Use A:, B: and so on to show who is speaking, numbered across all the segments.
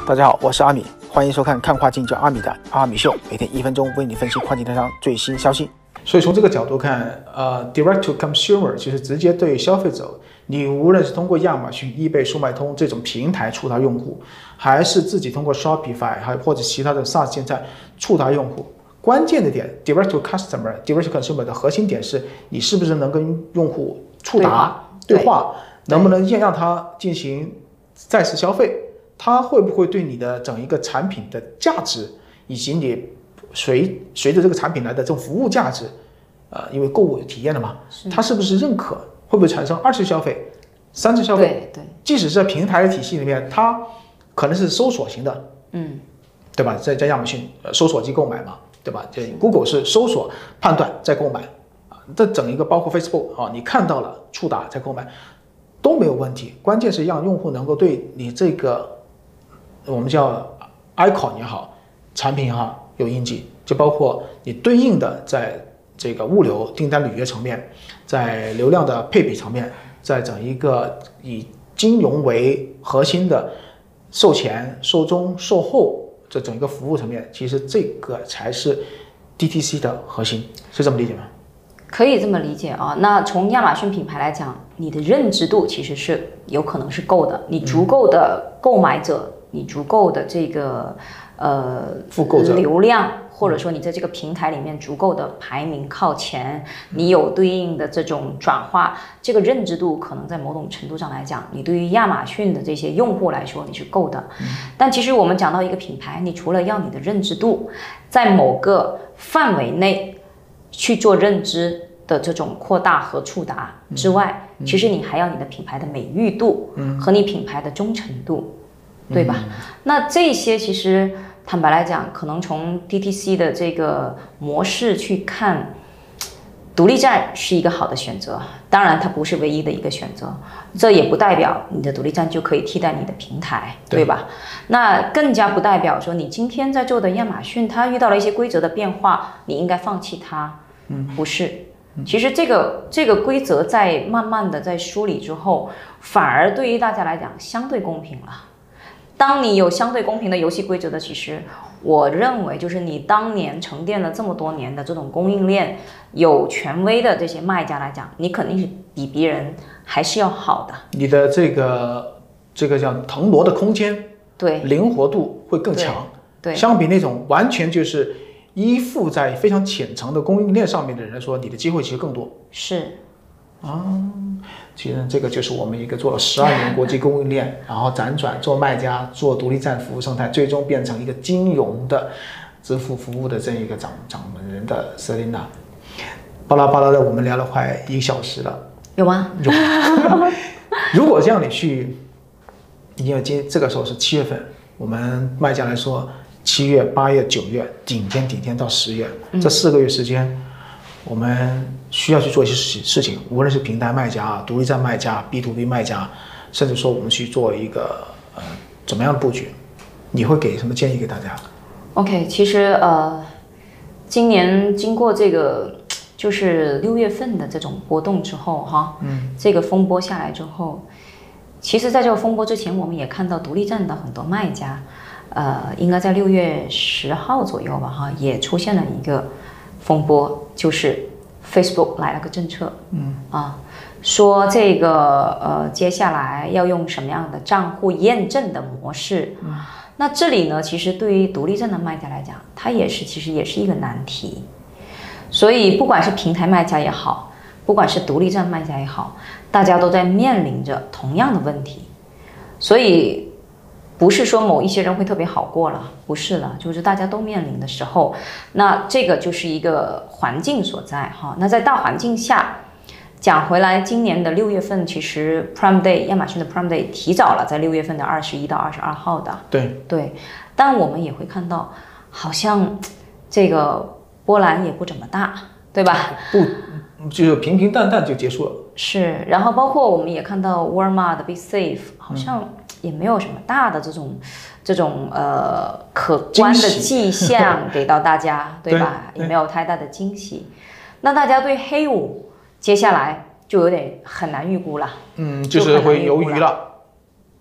A: 大家好，我是阿米，欢迎收看看跨境叫阿米的阿米秀，每天1分钟为你分析跨境电商最新消息。所以从这个角度看，direct to consumer 就是直接对消费者，你无论是通过亚马逊、易贝、速卖通这种平台触达用户，还是自己通过 Shopify 还或者其他的 SaaS 建站触达用户，关键的点 direct to customer、direct to consumer 的核心点是你是不是能跟用户触达对话，能不能让他进行再次消费。它会不会对你的整一个产品的价值，以及你随着这个产品来的这种服务价值，因为购物有体验了嘛，它是不是认可？会不会产生2次消费、3次消费？
B: 对，
A: 即使是在平台的体系里面，它可能是搜索型的，对吧？在亚马逊搜索机购买嘛，对吧？这 Google 是搜索判断再购买，这整一个包括 Facebook 你看到了触达再购买都没有问题，关键是让用户能够对你这个。我们叫 icon 也好，产品也好有印记，就包括你对应的在这个物流订单履约层面，在流量的配比层面，在整一个以金融为核心的售前、售中、售后这整个服务层面，其实这个才是 DTC 的核心，是这么理解吗？
B: 可以这么理解啊。那从亚马逊品牌来讲，你的认知度其实是有可能是够的，你足够的购买者。你足够的这个
A: 复购者
B: 流量，或者说你在这个平台里面足够的排名靠前，你有对应的这种转化，这个认知度可能在某种程度上来讲，你对于亚马逊的这些用户来说你是够的。但其实我们讲到一个品牌，你除了要你的认知度在某个范围内去做认知的这种扩大和触达之外，其实你还要你的品牌的美誉度和你品牌的忠诚度。对吧？那这些其实坦白来讲，可能从 DTC 的这个模式去看，独立站是一个好的选择。当然，它不是唯一的一个选择，这也不代表你的独立站就可以替代你的平台，对吧？那更加不代表说你今天在做的亚马逊，它遇到了一些规则的变化，你应该放弃它。不是。其实这个规则在慢慢的在梳理之后，反而对于大家来讲相对公平了。当你有相对公平的游戏规则的，其实我认为就是你当年沉淀了这么多年的这种供应链有权威的这些卖家来讲，你肯定是比别人还是要好的。你的这个叫腾挪的空间，对，灵活度会更强。对，相比那种完全就是依附在非常浅层的供应链上面的人来说，你的机会其实更多。是。其实这个就是我们一个做了12年国际供应链，然后辗转做卖家、做独立站服务生态，最终变成一个金融的支付服务的这一个掌门人的Selina。巴拉巴拉的，我们聊了快1个小时了，有吗？有。如果让你去，因为这个时候是7月份，我们卖家来说，7月、8月、9月顶天到10月，这4个月时间。我们需要去做一些事情，无论是平台卖家、独立站卖家、B2B 卖家，甚至说我们去做一个怎么样的布局，你会给什么建议给大家 ？OK， 其实今年经过这个就是6月份的这种波动之后哈，这个风波下来之后，其实在这个风波之前，我们也看到独立站的很多卖家，应该在6月10号左右吧哈，也出现了一个。风波就是 Facebook 来了个政策，说这个接下来要用什么样的账户验证的模式，那这里呢，其实对于独立站的卖家来讲，它其实也是一个难题。所以不管是平台卖家也好，不管是独立站卖家也好，大家都在面临着同样的问题，所以。不是说某一些人会特别好过了，不是了，就是大家都面临的时候，那这个就是一个环境所在哈。那在大环境下，讲回来，今年的6月份，其实 Prime Day 亚马逊的 Prime Day 提早了，在6月份的21到22号的。对，但我们也会看到，好像这个波澜也不怎么大，对吧？不，就是平平淡淡就结束了。是，然后包括我们也看到 Walmart 的 Be Safe 好像。也没有什么大的这种可观的迹象给到大家，对吧？也没有太大的惊喜。那大家对黑五接下来就有点很难预估了，就是会鱿鱼了。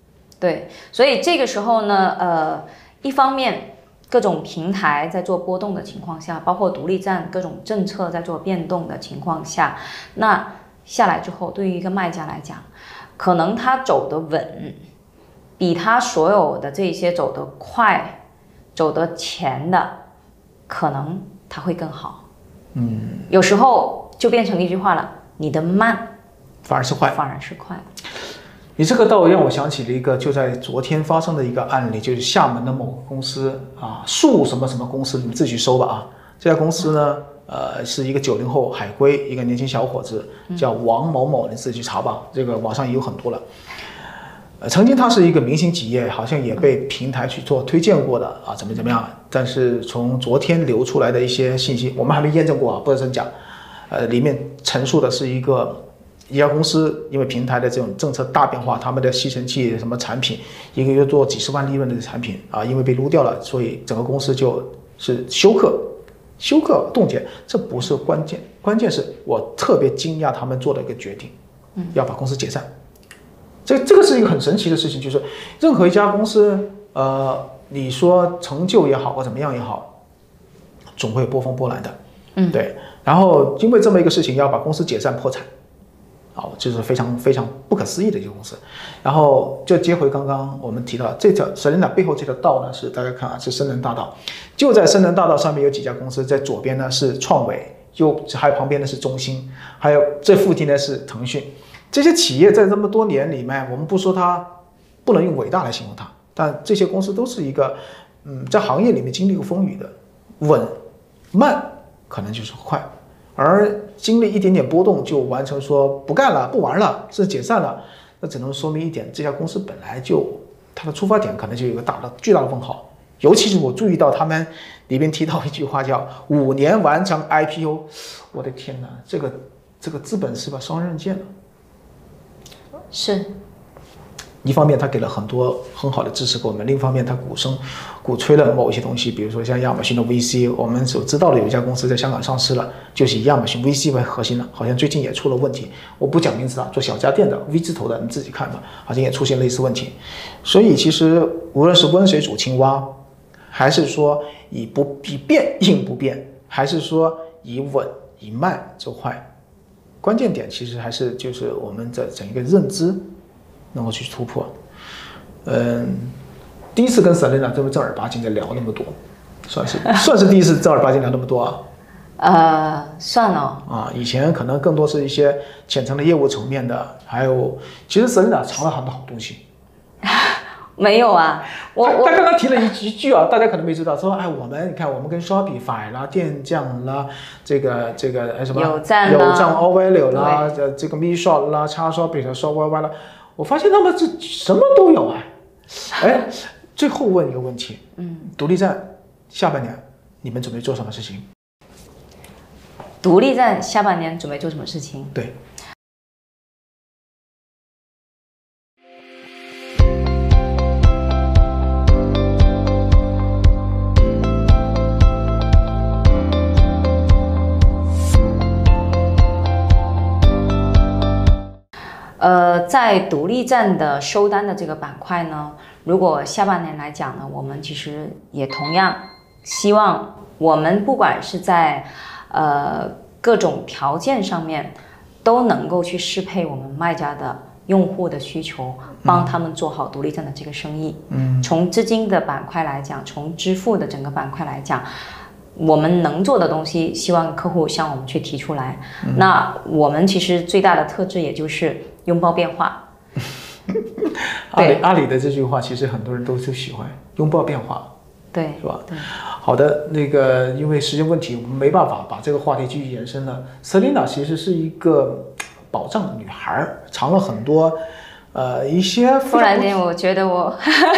B: 对，所以这个时候呢，一方面各种平台在做波动的情况下，包括独立站各种政策在做变动的情况下，那下来之后，对于一个卖家来讲，可能他走得稳，比他所有的这些走得快、走得前的，可能他会更好。有时候就变成一句话了，你的慢
A: 反而是坏，
B: 反而是快。
A: 你这个倒让我想起了一个就在昨天发生的一个案例，就是厦门的某个公司啊，树什么什么公司，你们自己去搜吧啊。这家公司呢，是一个90后海归，一个年轻小伙子，叫王某某，你自己去查吧，这个网上也有很多了。曾经他是一个明星企业，好像也被平台去做推荐过的啊，怎么样？但是从昨天流出来的一些信息，我们还没验证过啊，不知道真假。里面陈述的是一家公司因为平台的这种政策大变化，他们的吸尘器什么产品一个月做几十万利润的产品啊，因为被撸掉了，所以整个公司就是休克冻结。这不是关键，关键是我特别惊讶他们做的一个决定，要把公司解散。这个是一个很神奇的事情，就是任何一家公司，你说成就也好或怎么样也好，总会有波峰波澜的，对。然后因为这么一个事情要把公司解散破产。就是非常非常不可思议的一个公司。然后就接回刚刚我们提到这条 Selina 背后这条道呢，是大家看啊，是深南大道。就在深南大道上面有几家公司，在左边呢是创维，还有旁边呢是中兴，还有这附近呢是腾讯。这些企业在这么多年里面，我们不说它不能用伟大来形容它，但这些公司都是一个在行业里面经历过风雨的，稳慢可能就是快。而经历一点点波动就完成说不干了、不玩了，是解散了，那只能说明一点，这家公司本来就它的出发点可能就有一个巨大的问号。尤其是我注意到他们里边提到一句话叫5年完成 IPO， 我的天哪，这个资本是把双刃剑了。
B: 是。
A: 一方面他给了很多很好的支持给我们，另一方面他鼓吹了某一些东西，比如说像亚马逊的 VC， 我们所知道的有一家公司在香港上市了，就是以亚马逊 VC 为核心了，好像最近也出了问题，我不讲名字了，做小家电的 V 字头的你自己看吧，好像也出现类似问题。所以其实无论是温水煮青蛙，还是说以变应不变，还是说以稳以慢就快，关键点其实还是就是我们的整一个认知能够去突破。第一次跟 Selina 这么正儿八经的聊那么多，算是第一次正儿八经聊那么多啊。
B: 算了
A: 啊，以前可能更多是一些浅层的业务层面的，还有其实 Selina 藏了很多好东西。
B: 没有啊，
A: 他刚刚提了一句啊，大家可能没知道，说哎，你看我们跟 Shopify 啦、电匠啦，这个什么
B: 有赞
A: All-Value 啦，这个 MeShop 啦、Shopify 啦、ShopYY 啦，我发现他们这什么都有啊。哎，最后问一个问题，独立站下半年你们准备做什么事情？
B: 独立站下半年准备做什么事情？
A: 对。
B: 在独立站的收单的这个板块呢，如果下半年来讲呢，我们其实也同样希望我们不管是在各种条件上面都能够去适配我们卖家的用户的需求，帮他们做好独立站的这个生意。从资金的板块来讲，从支付的整个板块来讲，我们能做的东西，希望客户向我们去提出来。那我们其实最大的特质也就是拥抱变化。
A: 阿里的这句话，其实很多人都喜欢拥抱变化，
B: 对，
A: 是吧？对。好的，因为时间问题，我们没办法把这个话题继续延伸了。Selina 其实是一个宝藏女孩，藏了很多一些。
B: 突然间，我觉得我。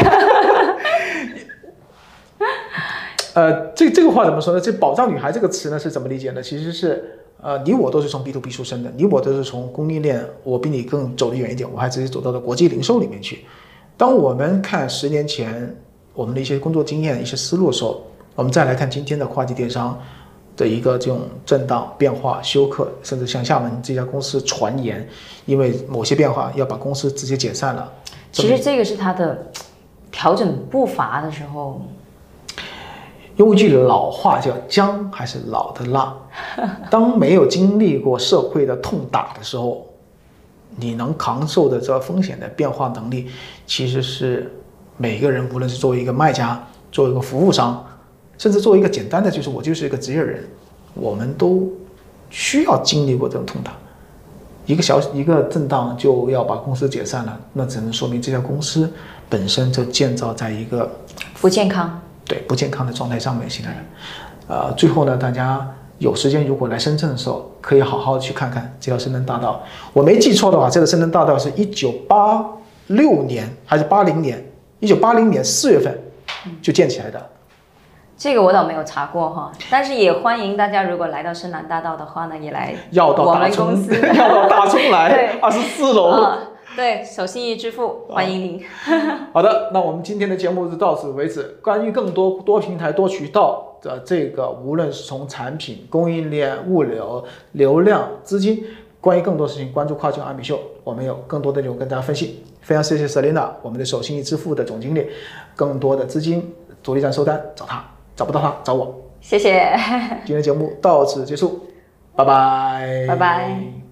A: 这个话怎么说呢？这宝藏女孩这个词呢是怎么理解呢？其实是你我都是从 B2B 出身的，你我都是从供应链，我比你更走得远一点，我还直接走到了国际零售里面去。当我们看10年前我们的一些工作经验、一些思路的时候，我们再来看今天的跨境电商， 的一个这种震荡变化休克，甚至像厦门这家公司传言，因为某些变化要把公司直接解散了。
B: 其实这个是他的调整步伐的时候。
A: 用一句老话叫“姜还是老的辣”，当没有经历过社会的痛打的时候，你能扛受的这风险的变化能力，其实是每个人，无论是作为一个卖家，作为一个服务商，甚至作为一个简单的就是我就是一个职业人，我们都需要经历过这种痛打。一个震荡就要把公司解散了，那只能说明这家公司本身就建造在一个
B: 不健康。
A: 对不健康的状态上面现在的，最后呢，大家有时间如果来深圳的时候，可以好好去看看这条深圳大道。我没记错的话，这个深圳大道是1986年还是80年？1980年4月份就建起来的。
B: 这个我倒没有查过哈，但是也欢迎大家如果来到深南大道的话呢，也来我们公司，
A: 要到大冲来24楼。
B: 对，手信义支付，欢迎您。
A: 好的，那我们今天的节目就到此为止。关于更多多平台多渠道的这个，无论是从产品、供应链、物流、流量、资金，关于更多事情，关注跨境阿米秀，我们有更多的内容跟大家分析。非常谢谢 Selina， 我们的手信义支付的总经理。更多的资金独立站收单找他，找不到他找我。
B: 谢谢。
A: 今天节目到此结束，拜拜，
B: 拜拜。